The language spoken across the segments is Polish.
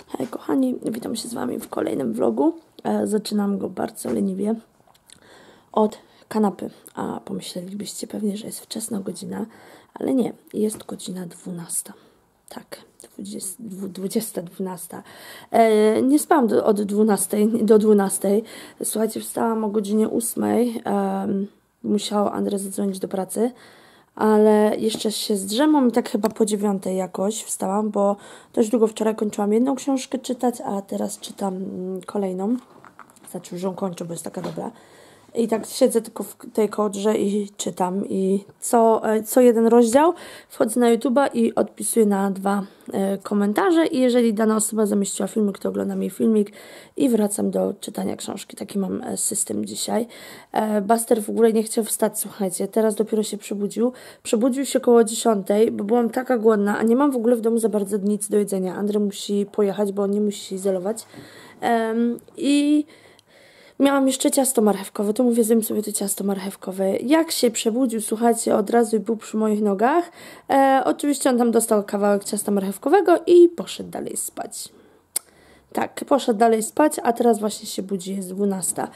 Hej kochani, witam się z Wami w kolejnym vlogu. Zaczynam go bardzo leniwie od kanapy. A pomyślelibyście pewnie, że jest wczesna godzina, ale nie, jest godzina 12. Tak, 20:12. Nie spałam od 12 do 12. Słuchajcie, wstałam o godzinie 8. Musiał Andrzej zadzwonić do pracy. Ale jeszcze się zdrzemłam i tak chyba po 9 jakoś wstałam, bo dość długo wczoraj kończyłam jedną książkę czytać, a teraz czytam kolejną. Znaczy, że ją kończę, bo jest taka dobra. I tak siedzę tylko w tej kołdrze i czytam. I co jeden rozdział wchodzę na YouTube'a i odpisuję na 2 komentarze. I jeżeli dana osoba zamieściła filmik, to oglądam jej filmik i wracam do czytania książki. Taki mam system dzisiaj. Buster w ogóle nie chciał wstać, słuchajcie. Teraz dopiero się przebudził. Przebudził się koło 10, bo byłam taka głodna, a nie mam w ogóle w domu za bardzo nic do jedzenia. Andrzej musi pojechać, bo on nie musi się izolować. I miałam jeszcze ciasto marchewkowe, to mówię, zjem sobie to ciasto marchewkowe. Jak się przebudził, słuchajcie, od razu był przy moich nogach. Oczywiście on tam dostał kawałek ciasta marchewkowego i poszedł dalej spać. Tak, poszedł dalej spać, a teraz właśnie się budzi, jest 12.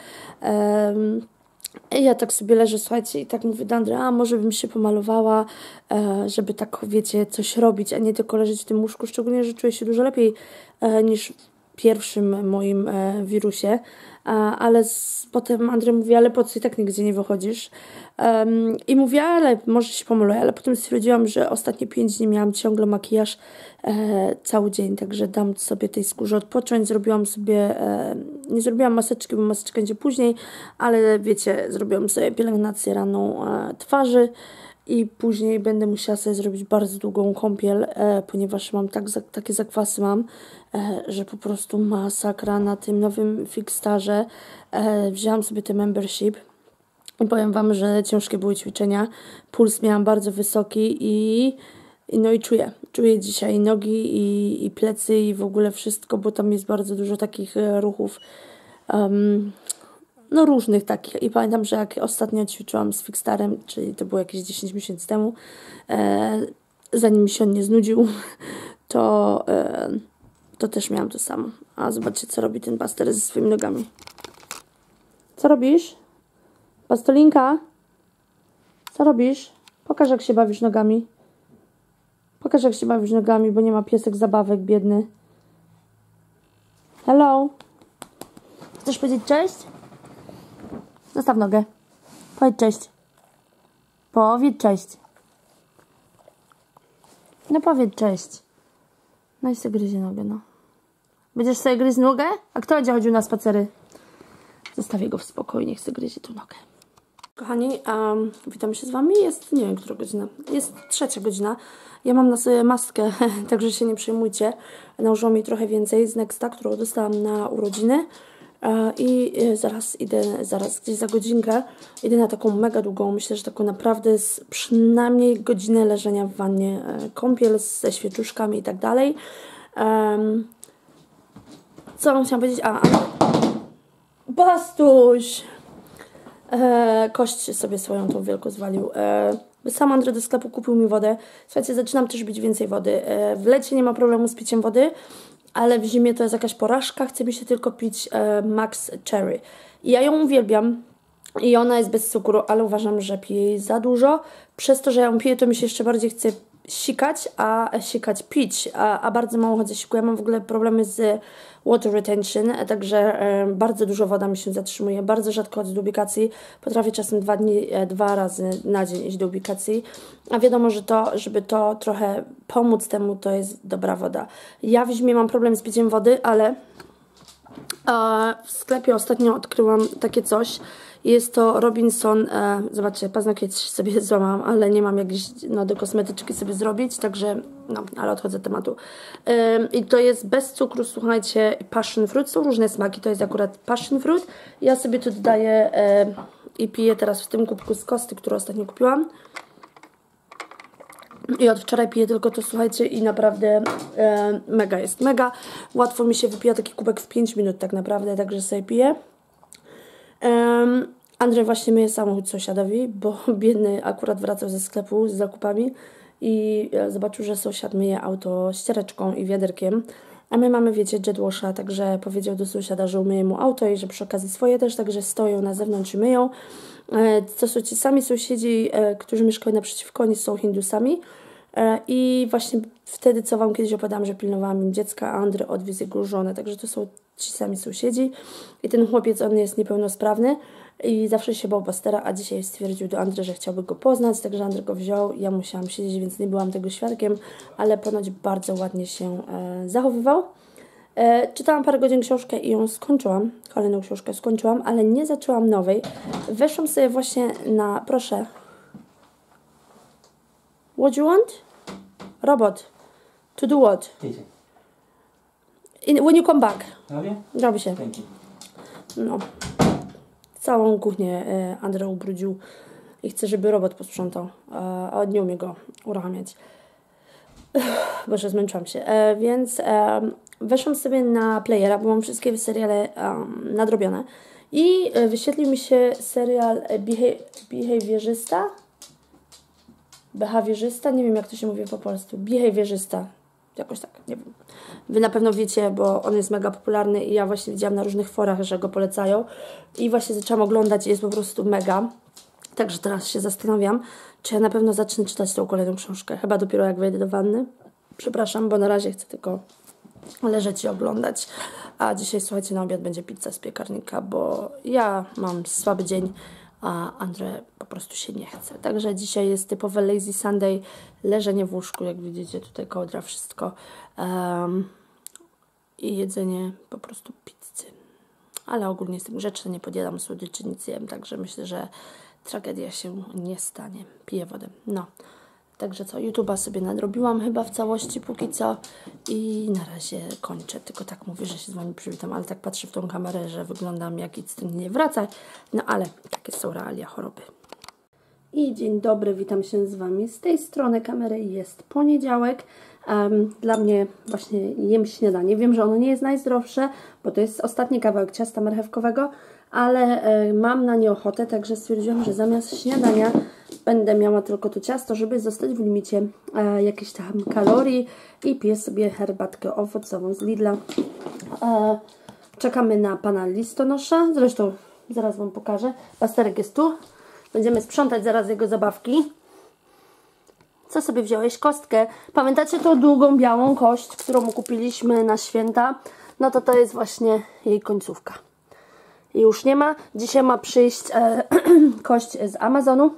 I ja tak sobie leżę, słuchajcie, i tak mówię do Andrzeja, a może bym się pomalowała, żeby tak, wiecie, coś robić, a nie tylko leżeć w tym łóżku, szczególnie, że czuję się dużo lepiej niż pierwszym moim wirusie, ale potem Andrzej mówi, ale po co, i tak nigdzie nie wychodzisz. I mówię, ale może się pomaluję, ale potem stwierdziłam, że ostatnie 5 dni miałam ciągle makijaż cały dzień, także dam sobie tej skórze odpocząć. Zrobiłam sobie, nie zrobiłam maseczki, bo maseczka będzie później, ale wiecie, zrobiłam sobie pielęgnację raną twarzy. I później będę musiała sobie zrobić bardzo długą kąpiel, ponieważ mam takie zakwasy że po prostu masakra na tym nowym Fixstarze. Wzięłam sobie ten membership i powiem Wam, że ciężkie były ćwiczenia. Puls miałam bardzo wysoki i czuję dzisiaj nogi i plecy i w ogóle wszystko, bo tam jest bardzo dużo takich ruchów. No różnych takich. I pamiętam, że jak ostatnio ćwiczyłam z Fixstarem, czyli to było jakieś 10 miesięcy temu, zanim mi się on nie znudził, to też miałam to samo. A zobaczcie, co robi ten Buster ze swoimi nogami. Co robisz? Bastolinka? Co robisz? Pokaż, jak się bawisz nogami. Pokaż, jak się bawisz nogami, bo nie ma piesek zabawek, biedny. Hello? Chcesz powiedzieć cześć? Zostaw nogę. Powiedz cześć. Powiedz cześć. No powiedz cześć. No i sobie gryzie nogę, no. Będziesz sobie gryźć nogę? A kto będzie chodził na spacery? Zostawię go w spokoju, niech sobie gryzie tu nogę. Kochani, witam się z Wami. Jest, nie wiem, która godzina. Jest 3 godzina. Ja mam na sobie maskę, także się nie przejmujcie. Nałożyłam mi trochę więcej z Nexta, którą dostałam na urodziny. I zaraz gdzieś za godzinkę idę na taką mega długą, myślę, że taką naprawdę przynajmniej godzinę leżenia w wannie, kąpiel ze świeczuszkami i tak dalej. Co wam chciałam powiedzieć? Bastuś! Kość sobie swoją tą wielką zwalił. Sam Andrzej do sklepu kupił mi wodę. Słuchajcie, zaczynam też pić więcej wody. W lecie nie ma problemu z piciem wody, ale w zimie to jest jakaś porażka. Chce mi się tylko pić Max Cherry. I ja ją uwielbiam i ona jest bez cukru, ale uważam, że piję jej za dużo. Przez to, że ja ją piję, to mi się jeszcze bardziej chce pić, a bardzo mało chodzę siku. Ja mam w ogóle problemy z water retention, także bardzo dużo woda mi się zatrzymuje. Bardzo rzadko chodzę do ubikacji. Potrafię czasem 2 razy na dzień iść do ubikacji. A wiadomo, że żeby to trochę pomóc temu, to jest dobra woda. Ja w zimie mam problem z piciem wody, ale w sklepie ostatnio odkryłam takie coś. Jest to Robinson, zobaczcie, paznokieć sobie złamałam, ale nie mam jakiejś do kosmetyczki sobie zrobić, także ale odchodzę od tematu. I to jest bez cukru, słuchajcie, passion fruit, są różne smaki, to jest akurat passion fruit. Ja sobie tu dodaję i piję teraz w tym kubku z Kosty, który ostatnio kupiłam. I od wczoraj piję tylko to, słuchajcie, i naprawdę mega jest, mega. Łatwo mi się wypija taki kubek w 5 minut tak naprawdę, także sobie piję. Andrzej właśnie myje samochód sąsiadowi, bo biedny akurat wracał ze sklepu z zakupami i zobaczył, że sąsiad myje auto ściereczką i wiaderkiem. A my mamy, wiecie, jetwasha, także powiedział do sąsiada, że umyje mu auto i że przy okazji swoje też, także stoją na zewnątrz i myją. To są ci sami sąsiedzi, którzy mieszkają naprzeciwko, oni są Hindusami. I właśnie wtedy, co Wam kiedyś opowiadałam, że pilnowałam im dziecka, a Andrzej odwiózł jego żonę, także to są ci sami sąsiedzi. I ten chłopiec, on jest niepełnosprawny i zawsze się bał pastera, a dzisiaj stwierdził do Andrzeja, że chciałby go poznać, także Andrzej go wziął. Ja musiałam siedzieć, więc nie byłam tego świadkiem, ale ponoć bardzo ładnie się zachowywał. Czytałam parę godzin książkę i ją skończyłam, kolejną książkę skończyłam, ale nie zaczęłam nowej. Weszłam sobie właśnie na, proszę, what you want? Robot. To do what? When you come back. Robi się. No. Całą kuchnię Andrzej ubrudził i chce, żeby robot posprzątał, a nie umie go uruchamiać. Boże, zmęczyłam się. Więc weszłam sobie na playera, bo mam wszystkie seriale nadrobione i wyświetlił mi się serial Behawiorzysta, nie wiem jak to się mówi po polsku, Behawiorzysta, jakoś tak, nie wiem. Wy na pewno wiecie, bo on jest mega popularny i ja właśnie widziałam na różnych forach, że go polecają i właśnie zaczęłam oglądać i jest po prostu mega. Także teraz się zastanawiam, czy ja na pewno zacznę czytać tą kolejną książkę. Chyba dopiero jak wejdę do wanny. Przepraszam, bo na razie chcę tylko leżeć i oglądać. A dzisiaj, słuchajcie, na obiad będzie pizza z piekarnika, bo ja mam słaby dzień, a Andrzej po prostu się nie chce. Także dzisiaj jest typowe lazy Sunday, leżenie w łóżku, jak widzicie, tutaj kołdra, wszystko. I jedzenie po prostu pizzy. Ale ogólnie jestem grzeczna, nie podjadam słodyczy, nic jem, także myślę, że tragedia się nie stanie. Piję wodę. No. Także co, YouTube'a sobie nadrobiłam chyba w całości póki co i na razie kończę. Tylko tak mówię, że się z Wami przywitam, ale tak patrzę w tą kamerę, że wyglądam jak nic nie wraca. No ale takie są realia choroby. I dzień dobry, witam się z Wami. Z tej strony kamery jest poniedziałek. Dla mnie właśnie jem śniadanie. Wiem, że ono nie jest najzdrowsze, bo to jest ostatni kawałek ciasta marchewkowego, ale mam na nie ochotę, także stwierdziłam, że zamiast śniadania będę miała tylko to ciasto, żeby zostać w limicie jakichś tam kalorii i piję sobie herbatkę owocową z Lidla. Czekamy na pana listonosza, zresztą zaraz Wam pokażę. Pasterek jest tu. Będziemy sprzątać zaraz jego zabawki. Co sobie wziąłeś? Kostkę. Pamiętacie tą długą, białą kość, którą mu kupiliśmy na święta? No to jest właśnie jej końcówka. I już nie ma. Dzisiaj ma przyjść kość z Amazonu.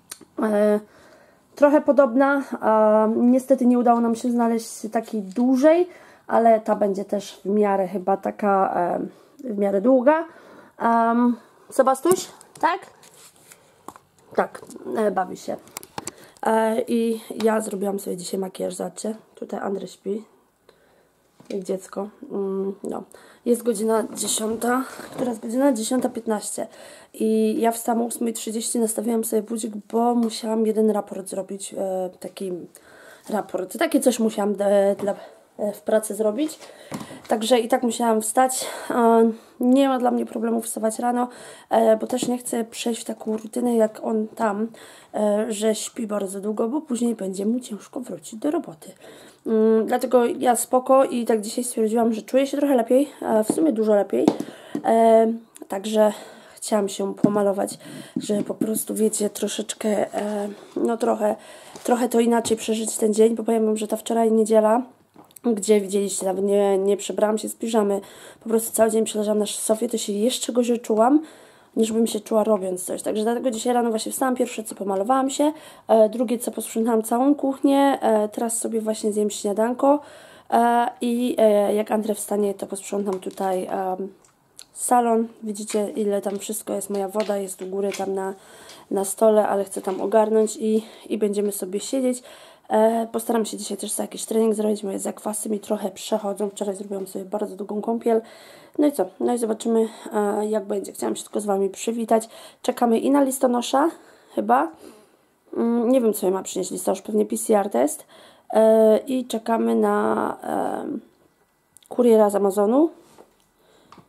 Trochę podobna. Niestety nie udało nam się znaleźć takiej dłużej, ale ta będzie też w miarę chyba taka w miarę długa. Co, Bastuś? Tak? Tak, bawi się. I ja zrobiłam sobie dzisiaj makijaż, zobaczcie. Tutaj Andrzej śpi, jak dziecko. No. Jest godzina 10. Która jest godzina? 10:15. I ja wstałam o 8:30, nastawiłam sobie budzik, bo musiałam jeden raport zrobić. Taki raport. Takie coś musiałam w pracy zrobić. Także i tak musiałam wstać. Nie ma dla mnie problemu wstawać rano, bo też nie chcę przejść w taką rutynę jak on tam, że śpi bardzo długo, bo później będzie mu ciężko wrócić do roboty. Dlatego ja spoko i tak dzisiaj stwierdziłam, że czuję się trochę lepiej, w sumie dużo lepiej. Także chciałam się pomalować, żeby po prostu, wiecie, troszeczkę, no trochę to inaczej przeżyć ten dzień, bo powiem wam, że ta wczoraj niedziela, gdzie widzieliście, nawet nie przebrałam się z piżamy, po prostu cały dzień przeleżałam na sofie, to się jeszcze gorzej czułam, niż bym się czuła robiąc coś. Także dlatego dzisiaj rano właśnie wstałam, pierwsze co pomalowałam się, drugie co posprzątałam całą kuchnię, teraz sobie właśnie zjem śniadanko i jak Andrzej wstanie, to posprzątam tutaj salon. Widzicie, ile tam wszystko jest, moja woda jest u góry tam na stole, ale chcę tam ogarnąć i będziemy sobie siedzieć. Postaram się dzisiaj też sobie jakiś trening zrobić, moje zakwasy mi trochę przechodzą. Wczoraj zrobiłam sobie bardzo długą kąpiel. No i co? No i zobaczymy jak będzie. Chciałam się tylko z Wami przywitać. Czekamy i na listonosza, chyba. Nie wiem, co mi ma przynieść listonosz, pewnie PCR test. I czekamy na kuriera z Amazonu.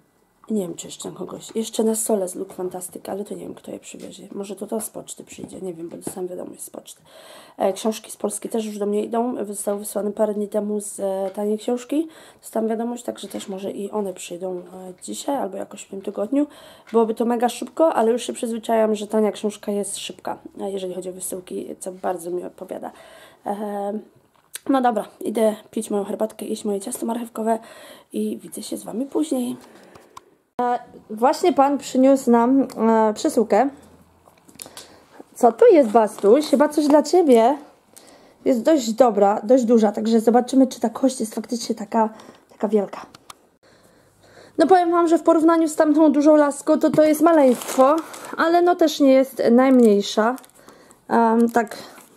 I nie wiem, czy jeszcze kogoś. Jeszcze na sole z Look Fantastic, ale to nie wiem, kto je przywiezie. Może to z poczty przyjdzie, nie wiem, bo dostałam wiadomość z poczty. Książki z Polski też już do mnie idą. Zostały wysłane parę dni temu z taniej książki. Dostałam wiadomość, także też może i one przyjdą dzisiaj albo jakoś w tym tygodniu. Byłoby to mega szybko, ale już się przyzwyczajam, że tania książka jest szybka, jeżeli chodzi o wysyłki, co bardzo mi odpowiada. No dobra, idę pić moją herbatkę, jeść moje ciasto marchewkowe i widzę się z Wami później. Właśnie Pan przyniósł nam przesyłkę. Co tu jest, Bastuś? Chyba coś dla Ciebie. Jest dość dobra, dość duża, także zobaczymy, czy ta kość jest faktycznie taka wielka. No powiem Wam, że w porównaniu z tamtą dużą laską, to jest maleństwo, ale no też nie jest najmniejsza. Tak.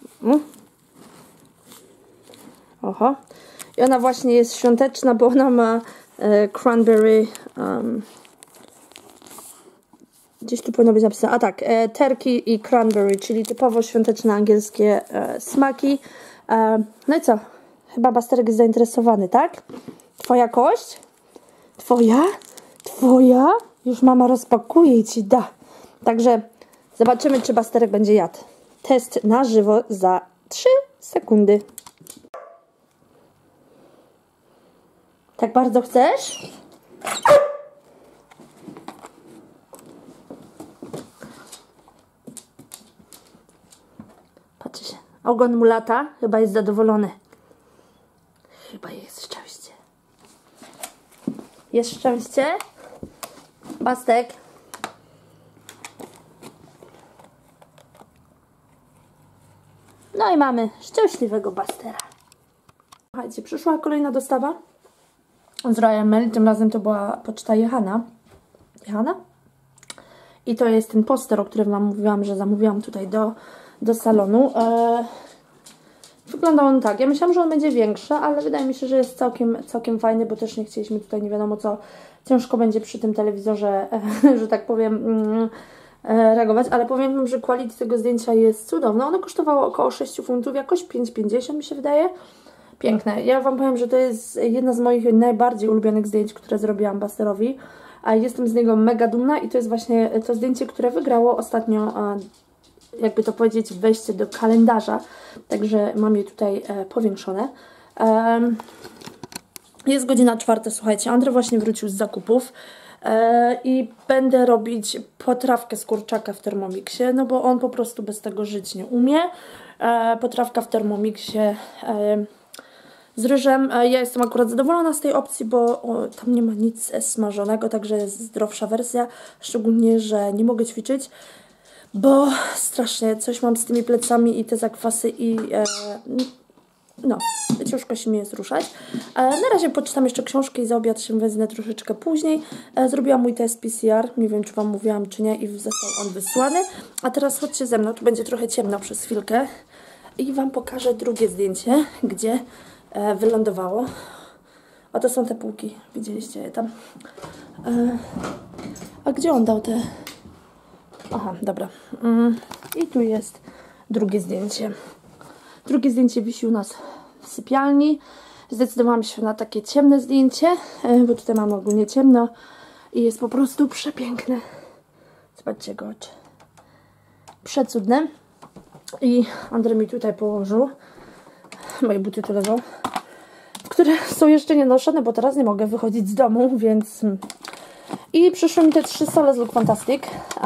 Oho. I ona właśnie jest świąteczna, bo ona ma cranberry. Gdzieś tu powinno być napisane. A tak, turkey i cranberry, czyli typowo świąteczne angielskie smaki. No i co? Chyba Basterek jest zainteresowany, tak? Twoja kość? Twoja? Twoja? Już mama rozpakuje i Ci da. Także zobaczymy, czy Basterek będzie jadł. Test na żywo za 3 sekundy. Tak bardzo chcesz? Patrzcie, ogon mu lata, chyba jest zadowolony. Chyba jest szczęście. Jest szczęście? Bastek. No i mamy szczęśliwego Bastera. Słuchajcie, przyszła kolejna dostawa z Royal Mail. Tym razem to była poczta Jehana. Jehana? I to jest ten poster, o którym Wam mówiłam, że zamówiłam tutaj do salonu. Wygląda on tak. Ja myślałam, że on będzie większy, ale wydaje mi się, że jest całkiem fajny, bo też nie chcieliśmy tutaj nie wiadomo co. Ciężko będzie przy tym telewizorze, że tak powiem, reagować, ale powiem Wam, że quality tego zdjęcia jest cudowne. Ono kosztowało około 6 funtów, jakoś 5,50 mi się wydaje. Piękne. Ja Wam powiem, że to jest jedna z moich najbardziej ulubionych zdjęć, które zrobiłam Basterowi. A jestem z niego mega dumna i to jest właśnie to zdjęcie, które wygrało ostatnio, jakby to powiedzieć, wejście do kalendarza. Także mam je tutaj powiększone. Jest godzina 4, słuchajcie. Andrzej właśnie wrócił z zakupów i będę robić potrawkę z kurczaka w Thermomixie, no bo on po prostu bez tego żyć nie umie. Potrawka w Thermomixie z ryżem. Ja jestem akurat zadowolona z tej opcji, bo tam nie ma nic smażonego, także jest zdrowsza wersja. Szczególnie, że nie mogę ćwiczyć, bo strasznie coś mam z tymi plecami i te zakwasy i no, ciężko się mi jest ruszać. Na razie poczytam jeszcze książkę i za obiad się wezmę troszeczkę później. Zrobiłam mój test PCR, nie wiem czy Wam mówiłam czy nie i został on wysłany. A teraz chodźcie ze mną, tu będzie trochę ciemno przez chwilkę i Wam pokażę drugie zdjęcie, gdzie wylądowało. Oto są te półki, widzieliście je tam. A gdzie on dał te? Aha, dobra. I tu jest drugie zdjęcie. Drugie zdjęcie wisi u nas w sypialni. Zdecydowałam się na takie ciemne zdjęcie, bo tutaj mamy ogólnie ciemno i jest po prostu przepiękne. Zobaczcie go oczy. Przecudne. I Andrzej mi tutaj położył. Moje buty tu leżą, które są jeszcze nie noszone, bo teraz nie mogę wychodzić z domu, więc... I przyszły mi te 3 sole z Look Fantastic.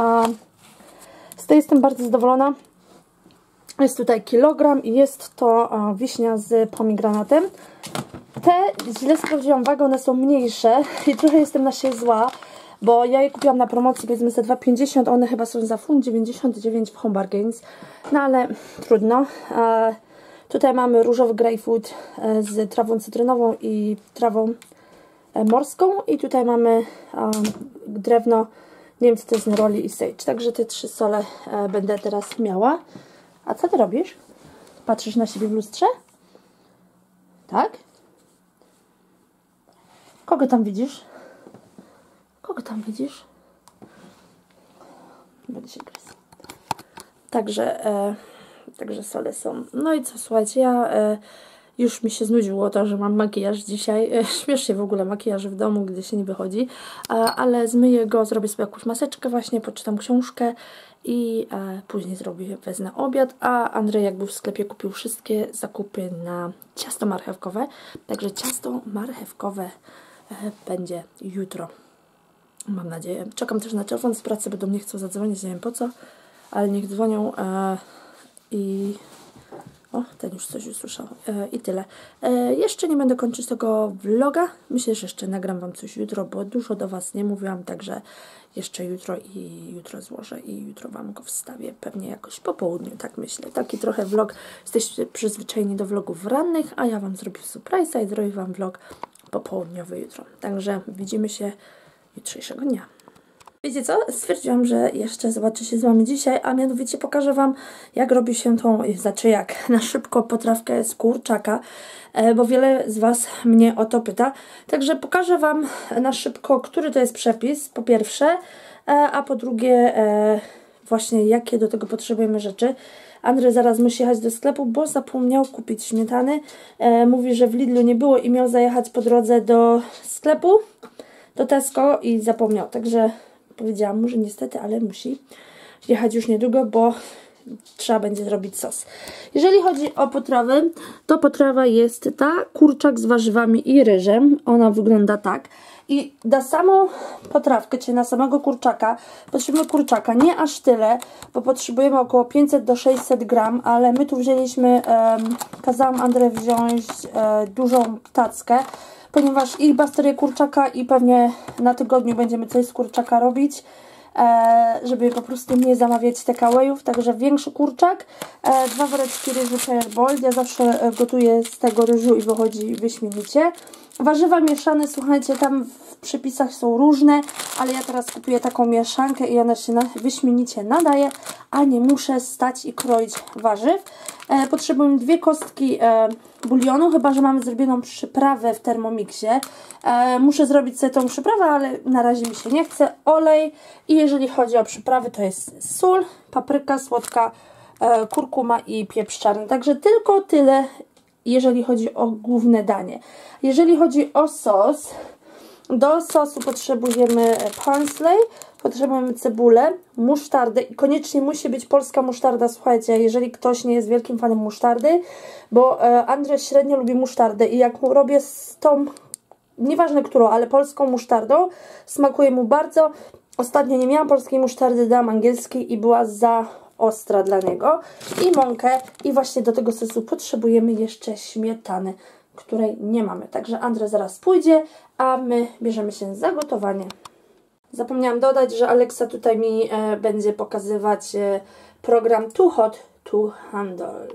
Z tej jestem bardzo zadowolona. Jest tutaj kilogram i jest to wiśnia z pomigranatem. Te, źle sprawdziłam wagę, one są mniejsze i trochę jestem na siebie zła, bo ja je kupiłam na promocji, powiedzmy za 2,50, one chyba są za funt 99 w Home Bargains. No ale trudno. Tutaj mamy różowy grapefruit z trawą cytrynową i trawą morską i tutaj mamy drewno, nie wiem co to jest, neroli i sage. Także te 3 sole będę teraz miała. A co ty robisz? Patrzysz na siebie w lustrze? Tak? Kogo tam widzisz? Kogo tam widzisz? Będzie się gryzł. Także sole są. No i co, słuchajcie, już mi się znudziło to, że mam makijaż dzisiaj. Śmiesznie w ogóle makijaż w domu, gdy się nie wychodzi. Ale zmyję go, zrobię sobie jakąś maseczkę właśnie, poczytam książkę i później wezmę obiad. A Andrzej jak był w sklepie, kupił wszystkie zakupy na ciasto marchewkowe. Także ciasto marchewkowe będzie jutro. Mam nadzieję. Czekam też na telefon z pracy, bo do mnie chcą zadzwonić, nie wiem po co. Ale niech dzwonią i... O, ten już coś usłyszał. I tyle. Jeszcze nie będę kończyć tego vloga. Myślę, że jeszcze nagram Wam coś jutro, bo dużo do Was nie mówiłam, także jeszcze jutro i jutro złożę i jutro Wam go wstawię. Pewnie jakoś po południu, tak myślę. Taki trochę vlog. Jesteście przyzwyczajeni do vlogów rannych, a ja Wam zrobię surprise'a i zrobię Wam vlog popołudniowy jutro. Także widzimy się jutrzejszego dnia. Wiecie co? Stwierdziłam, że jeszcze zobaczę się z Wami dzisiaj, a mianowicie pokażę Wam, jak robi się jak na szybko potrawkę z kurczaka, bo wiele z Was mnie o to pyta. Także pokażę Wam na szybko, który to jest przepis, po pierwsze, a po drugie właśnie jakie do tego potrzebujemy rzeczy. Andrzej zaraz musi jechać do sklepu, bo zapomniał kupić śmietany. Mówi, że w Lidlu nie było i miał zajechać po drodze do sklepu, do Tesco i zapomniał, także... Powiedziałam mu, że niestety, ale musi jechać już niedługo, bo trzeba będzie zrobić sos. Jeżeli chodzi o potrawy, to potrawa jest ta, kurczak z warzywami i ryżem. Ona wygląda tak. I na samą potrawkę, czyli na samego kurczaka, potrzebujemy kurczaka nie aż tyle, bo potrzebujemy około 500 do 600 gram, ale my tu wzięliśmy, kazałam Andrze wziąć dużą tackę, ponieważ i basterie kurczaka i pewnie na tygodniu będziemy coś z kurczaka robić, żeby po prostu nie zamawiać takeawayów, także większy kurczak, 2 woreczki ryżu Bold, ja zawsze gotuję z tego ryżu i wychodzi wyśmienicie. Warzywa mieszane, słuchajcie, tam w przepisach są różne, ale ja teraz kupuję taką mieszankę i ona się wyśmienicie nadaje, a nie muszę stać i kroić warzyw. Potrzebujemy 2 kostki bulionu, chyba że mamy zrobioną przyprawę w Thermomixie. Muszę zrobić sobie tą przyprawę, ale na razie mi się nie chce. Olej i jeżeli chodzi o przyprawy, to jest sól, papryka słodka, kurkuma i pieprz czarny. Także tylko tyle, jeżeli chodzi o główne danie. Jeżeli chodzi o sos, do sosu potrzebujemy parsley, potrzebujemy cebulę, musztardę i koniecznie musi być polska musztarda, słuchajcie, jeżeli ktoś nie jest wielkim fanem musztardy, bo Andrzej średnio lubi musztardę i jak mu robię z tą, nieważne którą, ale polską musztardą, smakuje mu bardzo. Ostatnio nie miałam polskiej musztardy, dałam angielskiej i była za ostra dla niego. I mąkę i właśnie do tego sosu potrzebujemy jeszcze śmietany, której nie mamy. Także Andrzej zaraz pójdzie, a my bierzemy się za gotowanie. Zapomniałam dodać, że Alexa tutaj mi będzie pokazywać program Too Hot to Handle.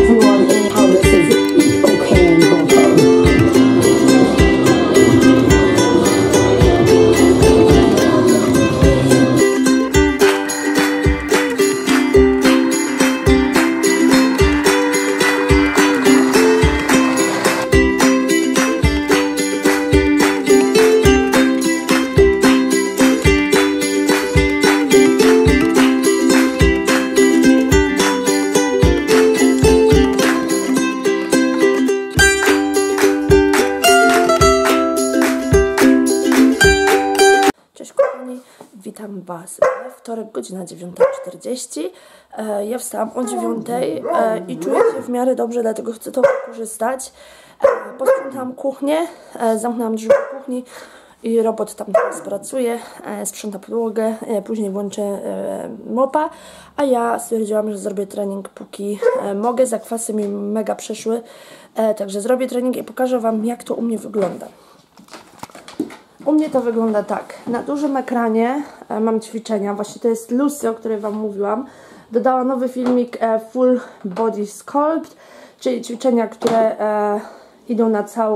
everyone in how this is okay and wholesome. Witam Was. Wtorek, godzina 9:40. Ja wstałam o 9:00 i czuję się w miarę dobrze, dlatego chcę to wykorzystać. Posprzątałam kuchnię, zamknęłam drzwi do kuchni i robot tam teraz pracuje, sprząta podłogę, później włączę mopa, a ja stwierdziłam, że zrobię trening póki mogę. Zakwasy mi mega przeszły, także zrobię trening i pokażę Wam, jak to u mnie wygląda. U mnie to wygląda tak. Na dużym ekranie mam ćwiczenia. Właśnie to jest Lucy, o której Wam mówiłam. Dodała nowy filmik Full Body Sculpt, czyli ćwiczenia, które idą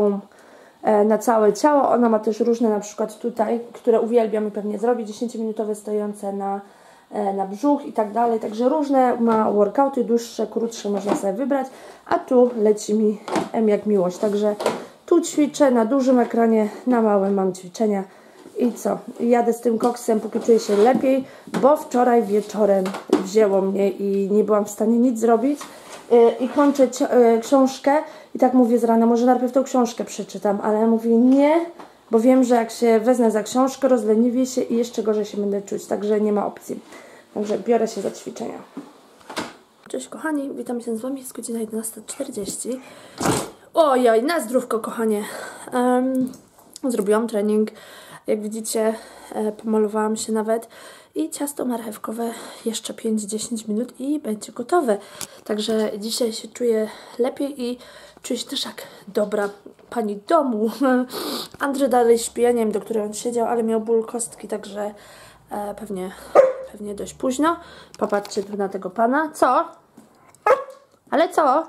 na całe ciało. Ona ma też różne, na przykład tutaj, które uwielbiam i pewnie zrobić, 10-minutowe stojące na brzuch i tak dalej. Także różne ma workouty, dłuższe, krótsze można sobie wybrać. A tu leci mi M jak miłość. Także tu ćwiczę na dużym ekranie, na małym mam ćwiczenia. I co? Jadę z tym koksem, póki czuję się lepiej, bo wczoraj wieczorem wzięło mnie i nie byłam w stanie nic zrobić. I kończę książkę i tak mówię z rana, może najpierw tą książkę przeczytam, ale mówię nie, bo wiem, że jak się wezmę za książkę, rozleniwię się i jeszcze gorzej się będę czuć, także nie ma opcji. Także biorę się za ćwiczenia. Cześć kochani, witam się z Wami, jest godzina 11:40. Ojoj, na zdrówko kochanie. Zrobiłam trening, jak widzicie pomalowałam się nawet i ciasto marchewkowe jeszcze 5-10 minut i będzie gotowe. Także dzisiaj się czuję lepiej i czuję się też jak dobra pani domu. Andrzej dalej śpi, ja nie wiem, do której on siedział, ale miał ból kostki, także pewnie dość późno. Popatrzcie tu na tego pana. Co? Ale co?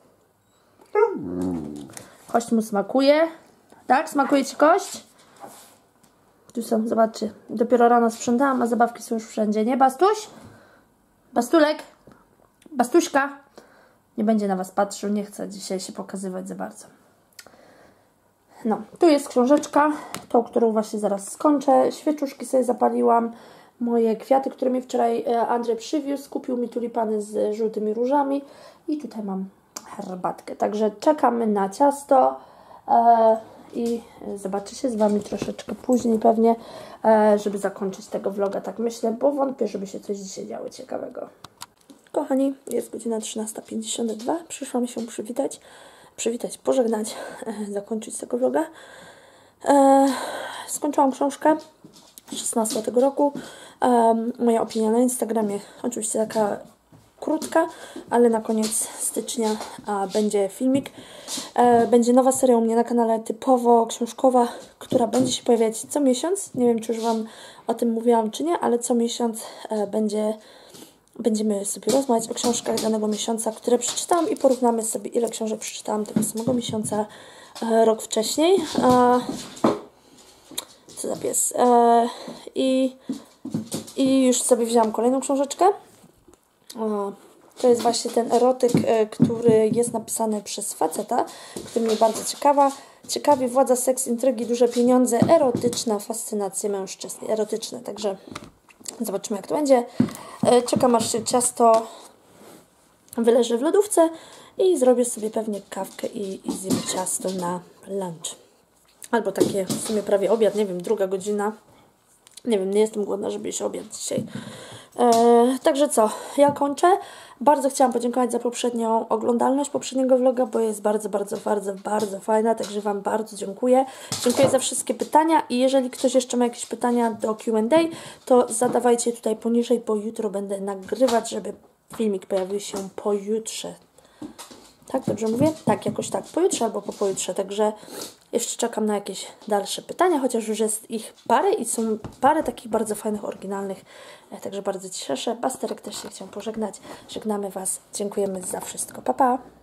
Kość mu smakuje. Tak? Smakuje Ci kość? Tu są, zobaczcie. Dopiero rano sprzątałam, a zabawki są już wszędzie. Nie, Bastuś? Bastulek? Bastuśka? Nie będzie na Was patrzył. Nie chcę dzisiaj się pokazywać za bardzo. No, tu jest książeczka. Tą, którą właśnie zaraz skończę. Świeczuszki sobie zapaliłam. Moje kwiaty, które mi wczoraj Andrzej przywiózł. Kupił mi tulipany z żółtymi różami. I tutaj mam herbatkę. Także czekamy na ciasto i zobaczę się z Wami troszeczkę później pewnie, żeby zakończyć tego vloga, tak myślę, bo wątpię, żeby się coś dzisiaj działo ciekawego. Kochani, jest godzina 13:52. Przyszłam się pożegnać, zakończyć tego vloga. Skończyłam książkę 16 tego roku. Moja opinia na Instagramie, oczywiście taka krótka, ale na koniec stycznia będzie filmik. Będzie nowa seria u mnie na kanale, typowo książkowa, która będzie się pojawiać co miesiąc. Nie wiem, czy już Wam o tym mówiłam, czy nie, ale co miesiąc będziemy sobie rozmawiać o książkach danego miesiąca, które przeczytałam i porównamy sobie, ile książek przeczytałam tego samego miesiąca rok wcześniej. Co za pies? I już sobie wzięłam kolejną książeczkę. To jest właśnie ten erotyk, który jest napisany przez faceta, który mnie bardzo ciekawi. Władza, seks, intrygi, duże pieniądze, erotyczna fascynacja mężczyzn. Erotyczne, także zobaczymy, jak to będzie. Czekam, aż się ciasto wyleży w lodówce i zrobię sobie pewnie kawkę i zjem ciasto na lunch. Albo takie w sumie prawie obiad, nie wiem, 2 godzina. Nie wiem, nie jestem głodna, żeby jeść obiad dzisiaj. Także co, ja kończę. Bardzo chciałam podziękować za poprzednią oglądalność poprzedniego vloga, bo jest bardzo fajna, także Wam bardzo dziękuję. Dziękuję za wszystkie pytania i jeżeli ktoś jeszcze ma jakieś pytania do Q&A, to zadawajcie tutaj poniżej, bo jutro będę nagrywać, żeby filmik pojawił się pojutrze. Tak, dobrze mówię? Tak, jakoś tak, pojutrze albo po pojutrze, także jeszcze czekam na jakieś dalsze pytania, chociaż już jest ich parę i są parę takich bardzo fajnych, oryginalnych, także bardzo się cieszę. Pasterek też się chciał pożegnać. Żegnamy Was, dziękujemy za wszystko. Pa, pa!